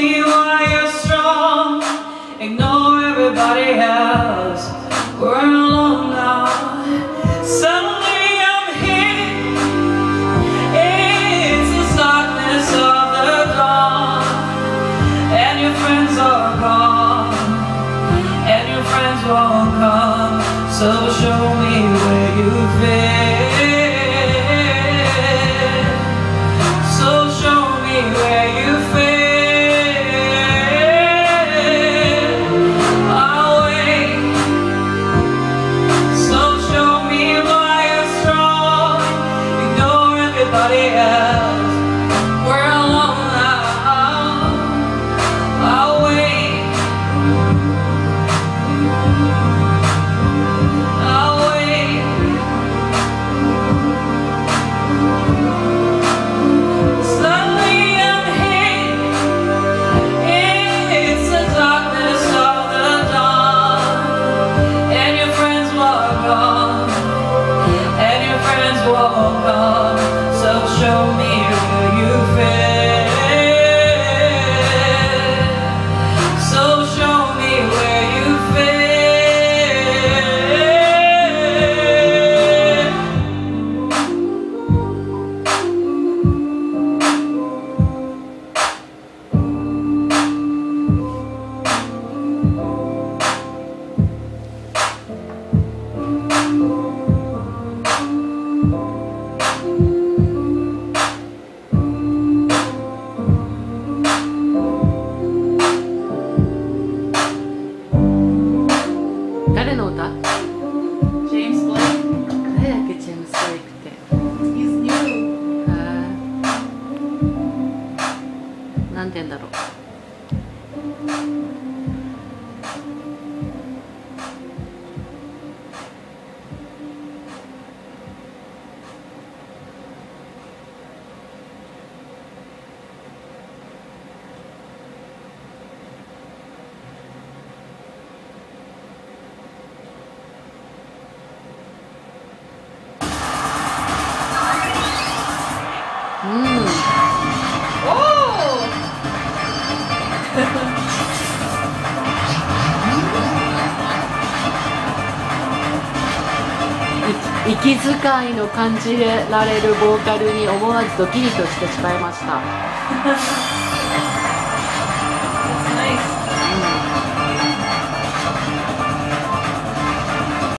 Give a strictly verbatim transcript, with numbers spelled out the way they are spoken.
me why you're strong. Ignore everybody else. We're alone now. Suddenly I'm here. It's the darkness of the dawn, and your friends are gone, and your friends won't come. So show me where you fit. So show me where you fit. I'll wait. So show me why you're strong. Ignore everybody else. We're alone now. I'll wait. I'll wait. Suddenly I'm here. It's the darkness of the dawn, and your friends were gone, and your friends won't come. So show me where you fit. So show me where you fit. James Blake. 誰だっけ、ジェームス・ブレイクって。 He's new. へー、なんて言うんだろう。うん。 Oh! い息遣いの感じられるボーカルに思わずドキリとしてしまいました。